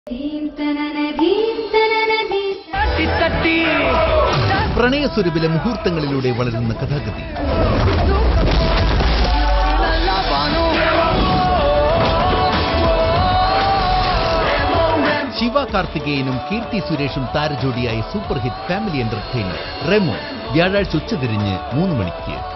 പ്രണയസ്വരൂപിലെ മുഹൂർത്തങ്ങളിലൂടെ വളരുന്ന കഥാഗതി. ശിവ കാർത്തികേയനും കീർത്തി സുരേഷും താരജോഡിയായി super hit family entertainer Remo വ്യാഴാഴ്ച ഉച്ചതിരിഞ്ഞ് 3 മണിക്ക്.